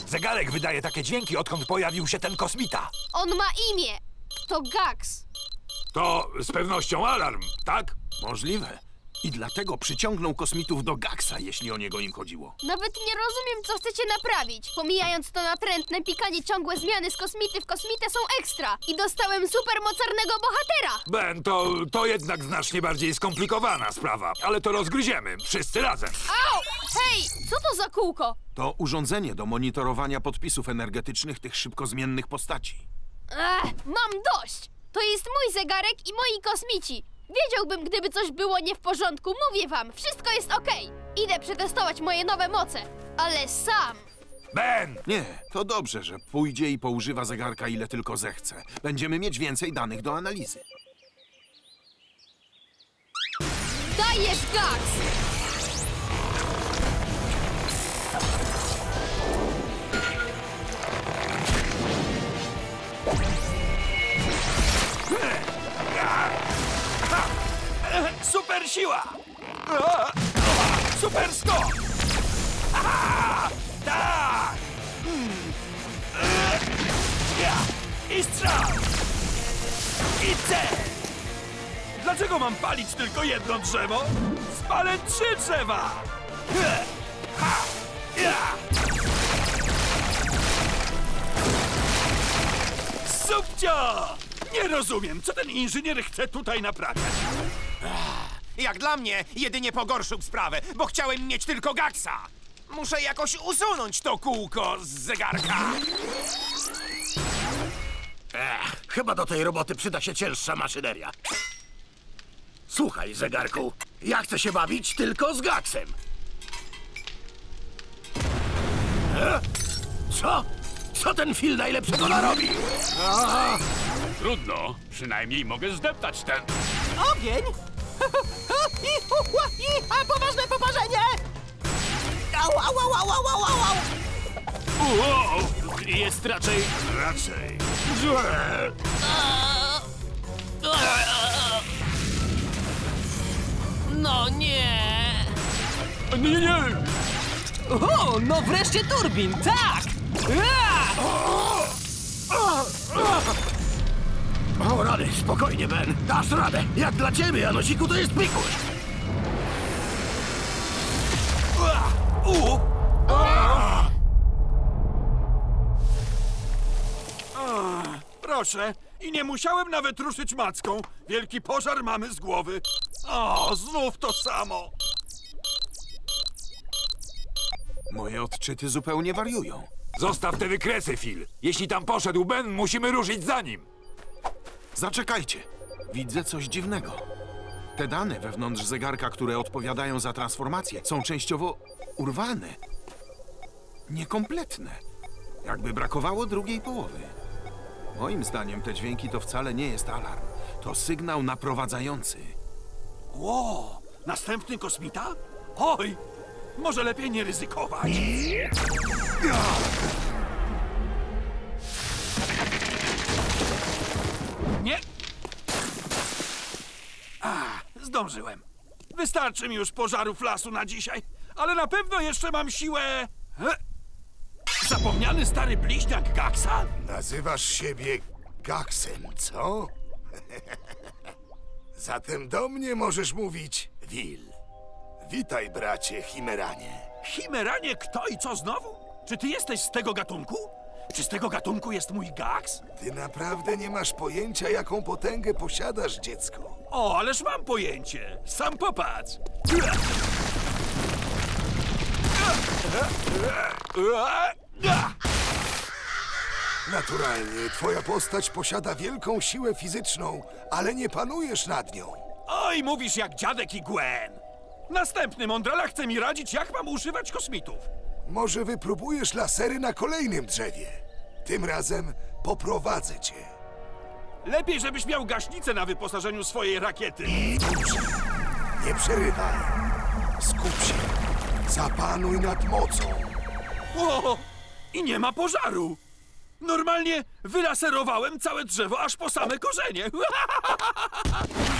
Zegarek wydaje takie dźwięki, odkąd pojawił się ten kosmita. On ma imię. To Gax. To z pewnością alarm, tak? Możliwe. I dlatego przyciągnął kosmitów do Gaxa, jeśli o niego im chodziło. Nawet nie rozumiem, co chcecie naprawić. Pomijając to natrętne pikanie, ciągłe zmiany z kosmity w kosmitę są ekstra. I dostałem supermocarnego bohatera. Ben, to jednak znacznie bardziej skomplikowana sprawa. Ale to rozgryziemy, wszyscy razem. Au! Hej, co to za kółko? To urządzenie do monitorowania podpisów energetycznych tych szybko zmiennych postaci. Mam dość. To jest mój zegarek i moi kosmici. Wiedziałbym, gdyby coś było nie w porządku. Mówię wam, wszystko jest okej. Idę przetestować moje nowe moce. Ale sam. Ben! Nie, to dobrze, że pójdzie i poużywa zegarka ile tylko zechce. Będziemy mieć więcej danych do analizy. Dajesz, Gax! Super siła! Super skok! Tak! I strzał! I cel! Dlaczego mam palić tylko jedno drzewo? Spalę 3 drzewa! Subcio! Nie rozumiem, co ten inżynier chce tutaj naprawiać. Jak dla mnie, jedynie pogorszył sprawę, bo chciałem mieć tylko Gaxa. Muszę jakoś usunąć to kółko z zegarka. Chyba do tej roboty przyda się cięższa maszyneria. Słuchaj, zegarku, ja chcę się bawić tylko z Gaxem. Co? Co ten Phil najlepszego narobił? Trudno, przynajmniej mogę zdeptać ten. Ogień! Poważne poparzenie! Au, au, au, au, au, au, au! Wow, jest raczej... Złe. No nie! Nie! O, no wreszcie turbin, tak! O rady, spokojnie, Ben. Dasz radę. Jak dla ciebie, Janosiku, to jest pikuś. Proszę, i nie musiałem nawet ruszyć macką. Wielki pożar mamy z głowy. O, znów to samo. Moje odczyty zupełnie wariują. Zostaw te wykresy, Phil. Jeśli tam poszedł Ben, musimy ruszyć za nim. Zaczekajcie. Widzę coś dziwnego. Te dane wewnątrz zegarka, które odpowiadają za transformację, są częściowo urwane. Niekompletne. Jakby brakowało drugiej połowy. Moim zdaniem te dźwięki to wcale nie jest alarm. To sygnał naprowadzający. Ło, następny kosmita? Oj, może lepiej nie ryzykować. Nie. Zdążyłem. Wystarczy mi już pożarów lasu na dzisiaj, ale na pewno jeszcze mam siłę... Zapomniany stary bliźniak Gaxa? Nazywasz siebie Gaxem, co? Zatem do mnie możesz mówić Will. Witaj, bracie Chimeranie. Chimeranie kto i co znowu? Czy ty jesteś z tego gatunku? Czy z tego gatunku jest mój Gax? Ty naprawdę nie masz pojęcia, jaką potęgę posiadasz, dziecko. O, ależ mam pojęcie. Sam popatrz. Naturalnie, twoja postać posiada wielką siłę fizyczną, ale nie panujesz nad nią. Oj, mówisz jak dziadek i Gwen. Następny mądrala chce mi radzić, jak mam używać kosmitów. Może wypróbujesz lasery na kolejnym drzewie. Tym razem poprowadzę cię. Lepiej, żebyś miał gaśnicę na wyposażeniu swojej rakiety. Dobrze. Nie przerywaj. Skup się. Zapanuj nad mocą. O! I nie ma pożaru. Normalnie wylaserowałem całe drzewo aż po same korzenie.